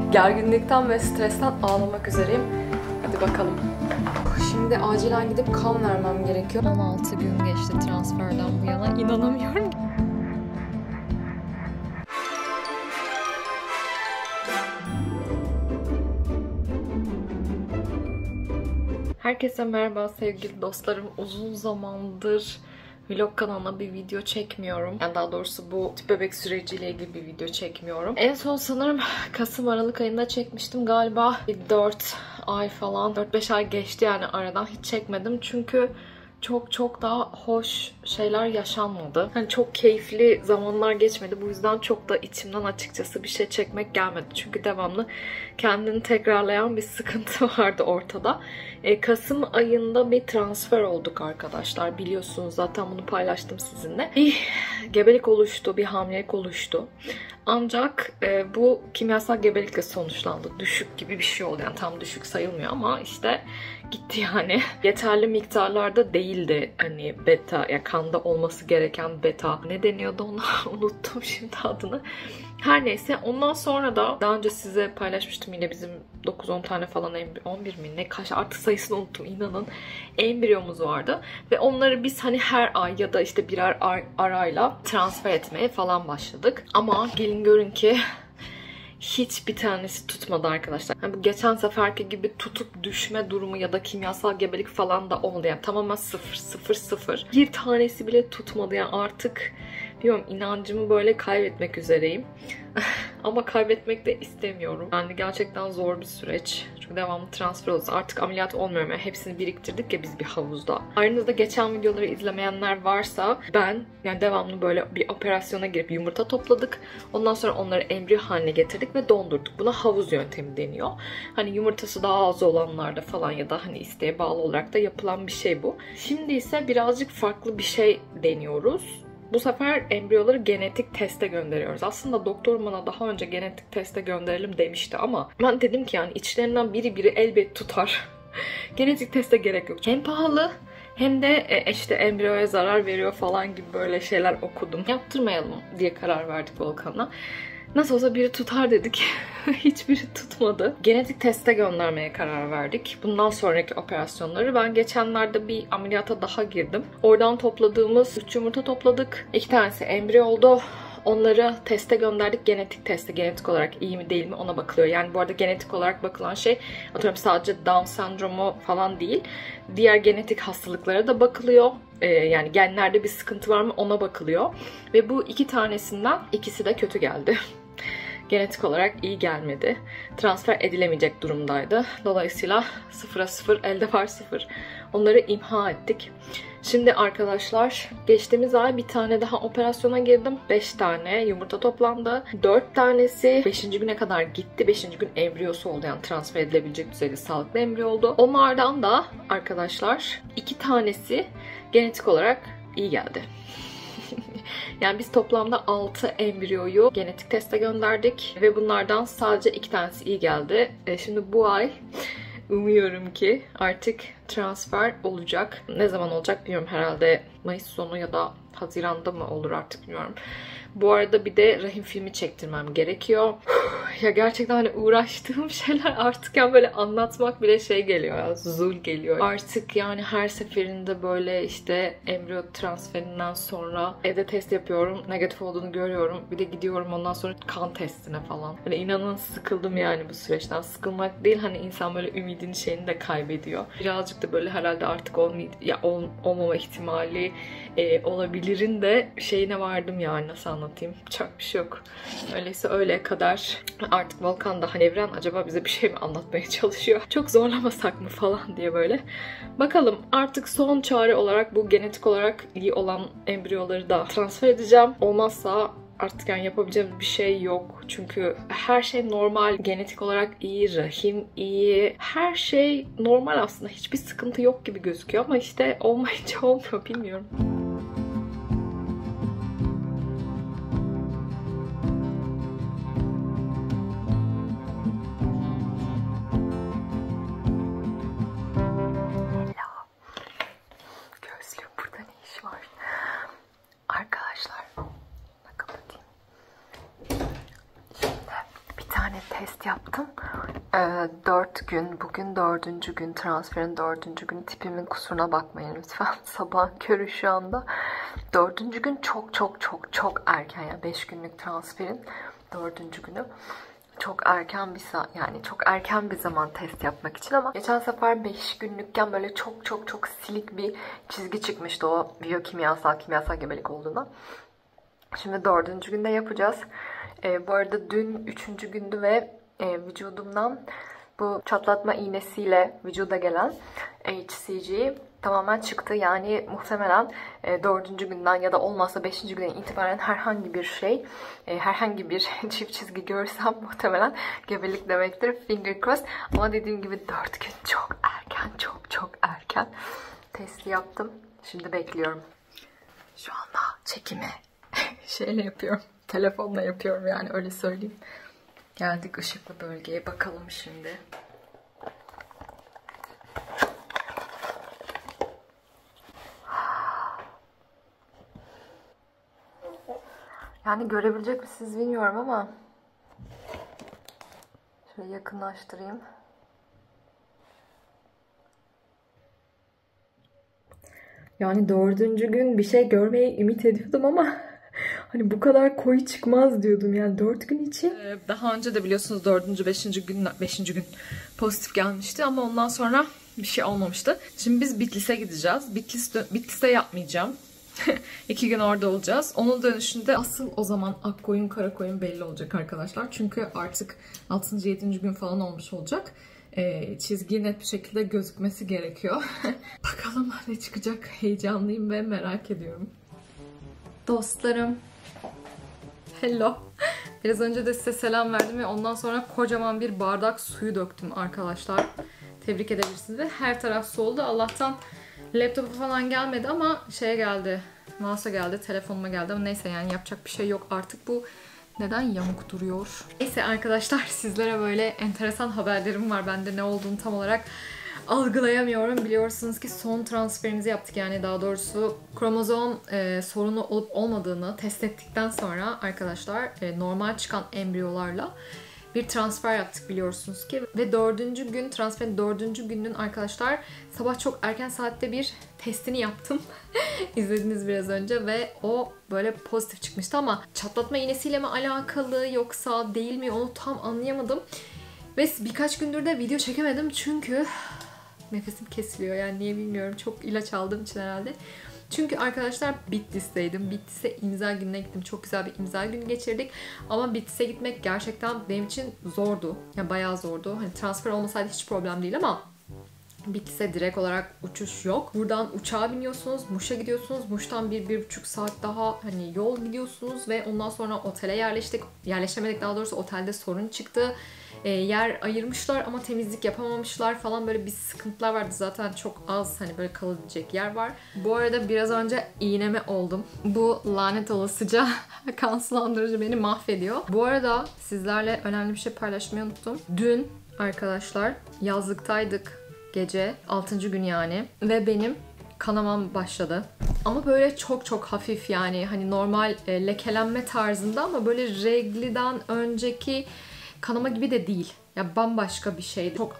Gerginlikten ve stresten ağlamak üzereyim. Hadi bakalım. Şimdi acilen gidip kan vermem gerekiyor. 16 gün geçti transferden bu yana. İnanamıyorum. Herkese merhaba sevgili dostlarım. Uzun zamandır vlog kanalına bir video çekmiyorum. Yani daha doğrusu bu tüp bebek süreciyle ilgili bir video çekmiyorum. En son sanırım Kasım-Aralık ayında çekmiştim. Galiba bir 4 ay falan, 4-5 ay geçti yani aradan. Hiç çekmedim çünkü çok daha hoş şeyler yaşanmadı. Hani çok keyifli zamanlar geçmedi. Bu yüzden çok da içimden açıkçası bir şey çekmek gelmedi. Çünkü devamlı kendini tekrarlayan bir sıkıntı vardı ortada. Kasım ayında bir transfer olduk arkadaşlar. Biliyorsunuz zaten bunu paylaştım sizinle. Bir gebelik oluştu, bir hamilelik oluştu. Ancak bu kimyasal gebelikle sonuçlandı. Düşük gibi bir şey oldu. Yani tam düşük sayılmıyor ama işte gitti yani. Yeterli miktarlarda değildi hani beta, ya kanda olması gereken beta. Ne deniyordu ona? Unuttum şimdi adını. Her neyse ondan sonra da daha önce size paylaşmıştım yine bizim 9-10 tane falan 11 mi ne kaç artık sayısını unuttum inanın. Embriyomuz vardı ve onları biz hani her ay ya da işte birer arayla transfer etmeye falan başladık. Ama gelin görün ki hiçbir tanesi tutmadı arkadaşlar. Yani bu geçen seferki gibi tutup düşme durumu ya da kimyasal gebelik falan da olmadı. Yani tamamen 0. Bir tanesi bile tutmadı. Yani artık bilmiyorum inancımı böyle kaybetmek üzereyim. Ama kaybetmek de istemiyorum. Yani gerçekten zor bir süreç. Çünkü devamlı transfer oluyoruz. Artık ameliyat olmuyorum. Yani hepsini biriktirdik ya biz bir havuzda. Aranızda geçen videoları izlemeyenler varsa ben yani devamlı böyle bir operasyona girip yumurta topladık. Ondan sonra onları embriyo haline getirdik ve dondurduk. Buna havuz yöntemi deniyor. Hani yumurtası daha az olanlarda falan ya da hani isteğe bağlı olarak da yapılan bir şey bu. Şimdi ise birazcık farklı bir şey deniyoruz. Bu sefer embriyoları genetik teste gönderiyoruz. Aslında doktorum bana daha önce genetik teste gönderelim demişti ama ben dedim ki yani içlerinden biri elbet tutar. Genetik teste gerek yok. Hem pahalı hem de işte embriyoya zarar veriyor falan gibi böyle şeyler okudum. Yaptırmayalım diye karar verdik Volkan'la. Nasıl olsa biri tutar dedik. Hiçbiri tutmadı. Genetik teste göndermeye karar verdik. Bundan sonraki operasyonları. Ben geçenlerde bir ameliyata daha girdim. Oradan topladığımız 3 yumurta topladık. 2 tanesi embriyo oldu. Onları teste gönderdik. Genetik teste. Genetik olarak iyi mi değil mi ona bakılıyor. Yani bu arada genetik olarak bakılan şey atıyorum sadece Down sendromu falan değil. Diğer genetik hastalıklara da bakılıyor. Yani genlerde bir sıkıntı var mı ona bakılıyor. Ve bu 2 tanesinden ikisi de kötü geldi. Genetik olarak iyi gelmedi. Transfer edilemeyecek durumdaydı. Dolayısıyla 0'a 0, elde var 0. Onları imha ettik. Şimdi arkadaşlar geçtiğimiz ay bir tane daha operasyona girdim. 5 tane yumurta toplandı. 4 tanesi 5. güne kadar gitti. 5. gün embriyosu oldu. Yani transfer edilebilecek düzeyde sağlıklı embriyo oldu. Onlardan da arkadaşlar 2 tanesi genetik olarak iyi geldi. Yani biz toplamda 6 embriyoyu genetik teste gönderdik ve bunlardan sadece 2 tanesi iyi geldi. Şimdi bu ay umuyorum ki artık transfer olacak. Ne zaman olacak bilmiyorum. Herhalde Mayıs sonu ya da Haziran'da mı olur artık bilmiyorum. Bu arada bir de rahim filmi çektirmem gerekiyor. Ya gerçekten hani uğraştığım şeyler artık yani böyle anlatmak bile şey geliyor ya, zul geliyor. Artık yani her seferinde böyle işte embriyo transferinden sonra evde test yapıyorum. Negatif olduğunu görüyorum. Bir de gidiyorum ondan sonra kan testine falan. Hani inanın sıkıldım yani bu süreçten. Sıkılmak değil hani insan böyle ümidini şeyini de kaybediyor. Birazcık da böyle herhalde artık olmama ihtimali olabilirin de şeyine vardım yani nasıl anlatayım. Çok bir şey yok. Öyleyse öyle kadar artık Volkan da hani evren acaba bize bir şey mi anlatmaya çalışıyor? Çok zorlamasak mı falan diye böyle. Bakalım artık son çare olarak bu genetik olarak iyi olan embriyoları da transfer edeceğim. Olmazsa artık yani yapabileceğimiz bir şey yok. Çünkü her şey normal. Genetik olarak iyi, rahim iyi. Her şey normal aslında. Hiçbir sıkıntı yok gibi gözüküyor ama işte olmayınca olmuyor bilmiyorum. test yaptım. 4 gün, bugün 4. gün, transferin 4. günü. Tipimin kusuruna bakmayın lütfen. Sabahın körü şu anda. 4. gün çok erken, yani 5 günlük transferin 4. günü. Çok erken bir saat, yani çok erken bir zaman test yapmak için, ama geçen sefer 5 günlükken böyle çok silik bir çizgi çıkmıştı, o biyokimyasal gebelik olduğunda. Şimdi 4. günde yapacağız. Bu arada dün 3. gündü ve vücudumdan bu çatlatma iğnesiyle vücuda gelen HCG tamamen çıktı. Yani muhtemelen 4. günden ya da olmazsa 5. günden itibaren herhangi bir şey, herhangi bir çift çizgi görsem muhtemelen gebelik demektir. Finger crossed. Ama dediğim gibi 4 gün çok erken, çok erken testi yaptım. Şimdi bekliyorum. Şu anda çekimi şeyle yapıyorum. Telefonla yapıyorum, yani öyle söyleyeyim. Geldik ışıklı bölgeye. Bakalım şimdi. Yani görebilecek misiniz bilmiyorum ama şöyle yakınlaştırayım. Yani 4. gün bir şey görmeyi ümit ediyordum ama hani bu kadar koyu çıkmaz diyordum, yani 4 gün için. Daha önce de biliyorsunuz 4. 5. gün pozitif gelmişti ama ondan sonra bir şey olmamıştı. Şimdi biz Bitlis'e gideceğiz. Bitlis'te yapmayacağım. 2 gün orada olacağız. Onun dönüşünde asıl o zaman ak koyun kara koyun belli olacak arkadaşlar. Çünkü artık 6. 7. gün falan olmuş olacak. Çizgi net bir şekilde gözükmesi gerekiyor. Bakalım ne çıkacak. Heyecanlıyım ve merak ediyorum. Dostlarım. Hello. Biraz önce de size selam verdim ve ondan sonra kocaman bir bardak suyu döktüm arkadaşlar. Tebrik edebilirsiniz. Ve her taraf su oldu. Allah'tan laptopa falan gelmedi ama şeye geldi. Mouse'a geldi, telefonuma geldi ama neyse, yani yapacak bir şey yok artık. Bu neden yamuk duruyor? Neyse arkadaşlar, sizlere böyle enteresan haberlerim var. Ben de ne olduğunu tam olarak algılayamıyorum. Biliyorsunuz ki son transferimizi yaptık, yani daha doğrusu kromozom sorunu olup olmadığını test ettikten sonra arkadaşlar normal çıkan embriyolarla bir transfer yaptık biliyorsunuz ki. Ve 4. gün, transferin 4. gününün arkadaşlar sabah çok erken saatte bir testini yaptım. İzlediniz biraz önce ve o böyle pozitif çıkmıştı ama çatlatma iğnesiyle mi alakalı yoksa değil mi onu tam anlayamadım. Ve birkaç gündür de video çekemedim çünkü nefesim kesiliyor, yani niye bilmiyorum, çok ilaç aldığım için herhalde. Çünkü arkadaşlar Bitlis'teydim. Bitlis'e imza gününe gittim. Çok güzel bir imza günü geçirdik. Ama Bitlis'e gitmek gerçekten benim için zordu. Yani bayağı zordu. Hani transfer olmasaydı hiç problem değil ama Bitlis'e direkt olarak uçuş yok. Buradan uçağa biniyorsunuz, Muş'a gidiyorsunuz. Muş'tan 1-1,5 saat daha hani yol gidiyorsunuz ve ondan sonra otele yerleştik. Yerleşemedik, daha doğrusu otelde sorun çıktı. Yer ayırmışlar ama temizlik yapamamışlar falan, böyle bir sıkıntılar vardı. Zaten çok az hani böyle kalabilecek yer var. Bu arada biraz önce iğneme oldum. Bu lanet olasıca kan sulandırıcı beni mahvediyor. Bu arada sizlerle önemli bir şey paylaşmayı unuttum. Dün arkadaşlar yazlıktaydık gece, 6. gün yani, ve benim kanamam başladı. Ama böyle çok hafif, yani hani normal lekelenme tarzında ama böyle regliden önceki kanama gibi de değil. Ya bambaşka bir şeydi. Çok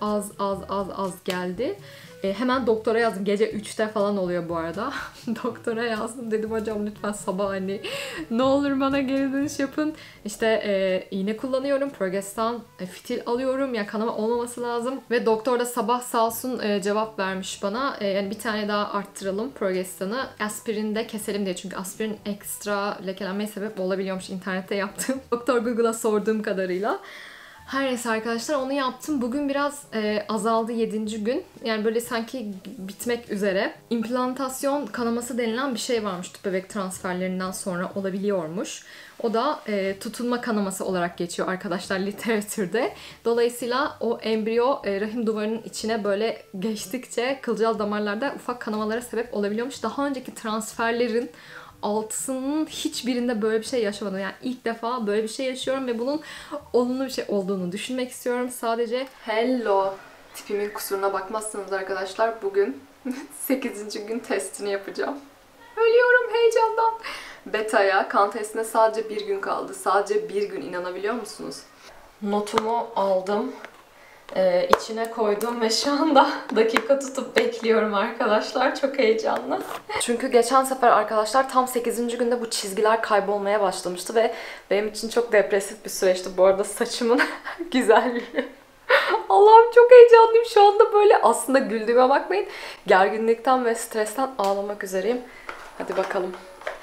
az geldi. Hemen doktora yazdım. Gece 3'te falan oluyor bu arada. Doktora yazdım. Dedim hocam lütfen sabah hani ne olur bana geri dönüş yapın. İşte iğne kullanıyorum. Progestan fitil alıyorum. Ya kanama olmaması lazım. Ve doktor da sabah sağ olsun cevap vermiş bana. Yani bir tane daha arttıralım progestanı. Aspirin de keselim diye. Çünkü aspirin ekstra lekelenmeye sebep olabiliyormuş, internette yaptığım. Doktor Google'a sorduğum kadarıyla. Her neyse arkadaşlar, onu yaptım. Bugün biraz azaldı, 7. gün. Yani böyle sanki bitmek üzere. İmplantasyon kanaması denilen bir şey varmış, tüp bebek transferlerinden sonra olabiliyormuş. O da tutunma kanaması olarak geçiyor arkadaşlar literatürde. Dolayısıyla o embriyo rahim duvarının içine böyle geçtikçe kılcal damarlarda ufak kanamalara sebep olabiliyormuş. Daha önceki transferlerin 6'sının hiçbirinde böyle bir şey yaşamadım. Yani ilk defa böyle bir şey yaşıyorum ve bunun olumlu bir şey olduğunu düşünmek istiyorum sadece. Hello! Tipimin kusuruna bakmazsanız arkadaşlar, bugün 8. gün testini yapacağım. Ölüyorum heyecandan. Beta'ya, kan testine sadece 1 gün kaldı. Sadece 1 gün, inanabiliyor musunuz? Notumu aldım. İçine koydum ve şu anda dakika tutup bekliyorum arkadaşlar. Çok heyecanlı. Çünkü geçen sefer arkadaşlar tam 8. günde bu çizgiler kaybolmaya başlamıştı ve benim için çok depresif bir süreçti. Bu arada saçımın güzelliği. Allah'ım çok heyecanlıyım şu anda, böyle aslında güldüğüme bakmayın. Gerginlikten ve stresten ağlamak üzereyim. Hadi bakalım.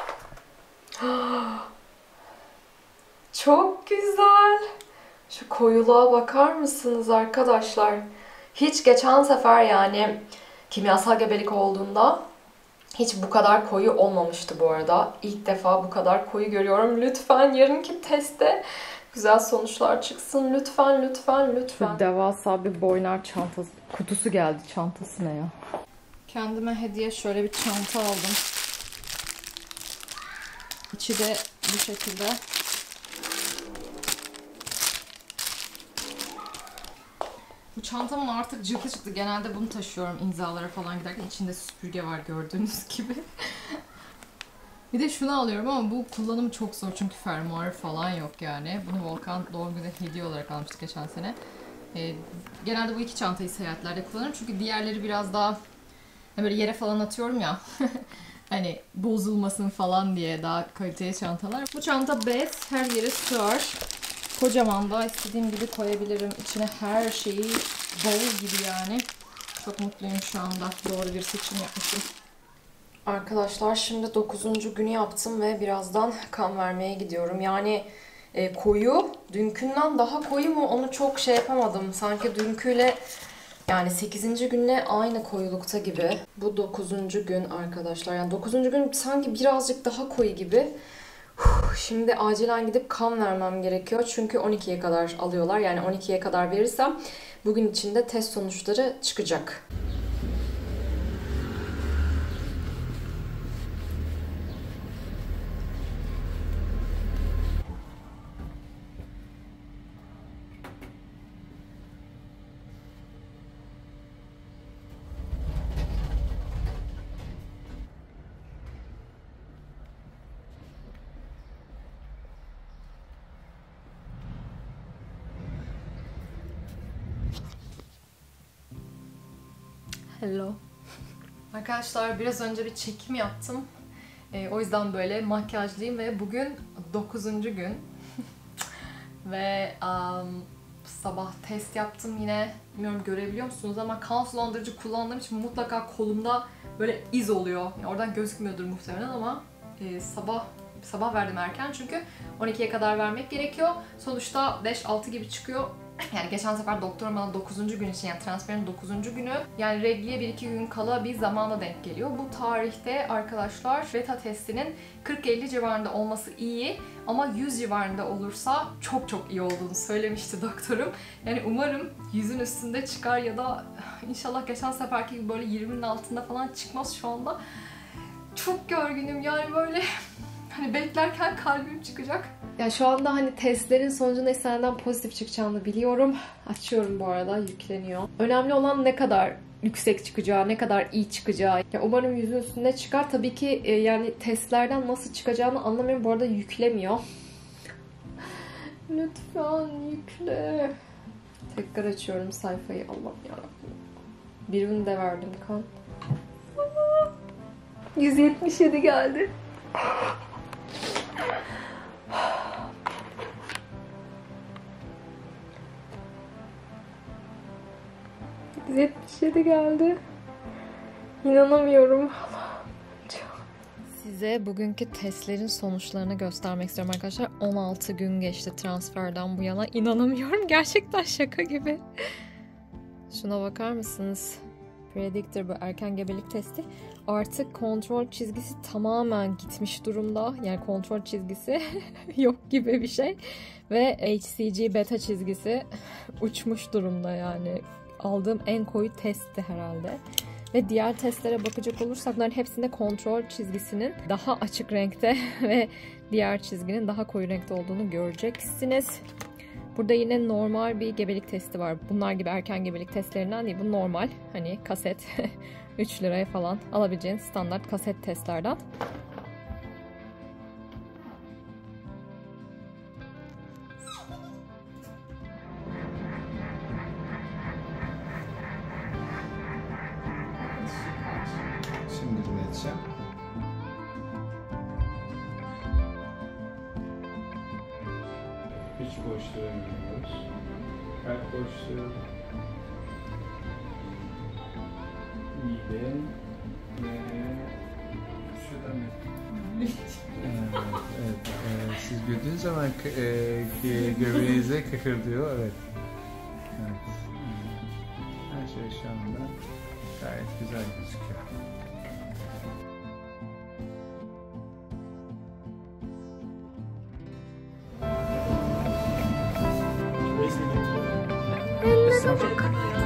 Çok güzel. Şu koyuluğa bakar mısınız arkadaşlar? Hiç geçen sefer yani kimyasal gebelik olduğunda hiç bu kadar koyu olmamıştı bu arada. İlk defa bu kadar koyu görüyorum. Lütfen yarınki testte güzel sonuçlar çıksın. Lütfen, lütfen, lütfen. Devasa bir boynar çantası. Kutusu geldi. Çantası ne ya? Kendime hediye şöyle bir çanta aldım. İçi de bu şekilde. Bu çantamın artık cılkı çıktı. Genelde bunu taşıyorum imzalara falan giderken. İçinde süpürge var gördüğünüz gibi. Bir de şunu alıyorum ama bu kullanımı çok zor çünkü fermuarı falan yok yani. Bunu Volkan doğum günü hediye olarak almıştı geçen sene. Genelde bu iki çantayı seyahatlerde kullanırım çünkü diğerleri biraz daha böyle yere falan atıyorum ya. Hani bozulmasın falan diye daha kaliteli çantalar. Bu çanta bez, her yere sığar. Kocaman da istediğim gibi koyabilirim. İçine her şeyi bavul gibi yani. Çok mutluyum şu anda. Doğru bir seçim yapmışım. Arkadaşlar şimdi 9. günü yaptım ve birazdan kan vermeye gidiyorum. Yani koyu, dünkünden daha koyu mu onu çok şey yapamadım. Sanki dünküyle yani 8. günle aynı koyulukta gibi. Bu 9. gün arkadaşlar. Yani 9. gün sanki birazcık daha koyu gibi. Şimdi acilen gidip kan vermem gerekiyor. Çünkü 12'ye kadar alıyorlar. Yani 12'ye kadar verirsem bugün içinde test sonuçları çıkacak. Hello. Arkadaşlar biraz önce bir çekim yaptım. O yüzden böyle makyajlıyım ve bugün 9. gün. Ve sabah test yaptım yine. Bilmiyorum görebiliyor musunuz ama kan sulandırıcı kullandığım için mutlaka kolumda böyle iz oluyor. Yani oradan gözükmüyordur muhtemelen ama sabah verdim erken çünkü 12'ye kadar vermek gerekiyor. Sonuçta 5-6 gibi çıkıyor. Yani geçen sefer doktor bana 9. gün için yani transferin 9. günü yani regliye 1-2 gün kala bir zamana denk geliyor. Bu tarihte arkadaşlar beta testinin 40-50 civarında olması iyi ama 100 civarında olursa çok çok iyi olduğunu söylemişti doktorum. Yani umarım 100'ün üstünde çıkar ya da inşallah geçen seferki gibi böyle 20'nin altında falan çıkmaz şu anda. Çok gerginim yani böyle hani beklerken kalbim çıkacak. Ya şu anda hani testlerin sonucunda istenilen pozitif çıkacağını biliyorum. Açıyorum bu arada, yükleniyor. Önemli olan ne kadar yüksek çıkacağı, ne kadar iyi çıkacağı. Ya umarım 100'ün üstünde çıkar. Tabii ki yani testlerden nasıl çıkacağını anlamıyorum. Bu arada yüklemiyor. Lütfen yükle. Tekrar açıyorum sayfayı. Allah'ım yarabbim. Birini de verdim kan. 177 geldi. 77 geldi. İnanamıyorum. Size bugünkü testlerin sonuçlarını göstermek istiyorum arkadaşlar. 16 gün geçti transferden bu yana. İnanamıyorum. Gerçekten şaka gibi. Şuna bakar mısınız? Predictor, bu erken gebelik testi. Artık kontrol çizgisi tamamen gitmiş durumda. Yani kontrol çizgisi yok gibi bir şey. Ve HCG beta çizgisi uçmuş durumda yani. Aldığım en koyu testti herhalde. Ve diğer testlere bakacak olursak bunların hepsinde kontrol çizgisinin daha açık renkte ve diğer çizginin daha koyu renkte olduğunu göreceksiniz. Burada yine normal bir gebelik testi var. Bunlar gibi erken gebelik testlerinden değil. Bu normal. Hani kaset 3 liraya falan alabileceğiniz standart kaset testlerden. İç boşluğa giriyoruz. Kalp boşluğu, mide ve şuradan evet. Siz güldüğünüz zaman göbeğinize kıkırdıyor. Evet. Her şey şu anda gayet güzel gözüküyor. Ellere bakın.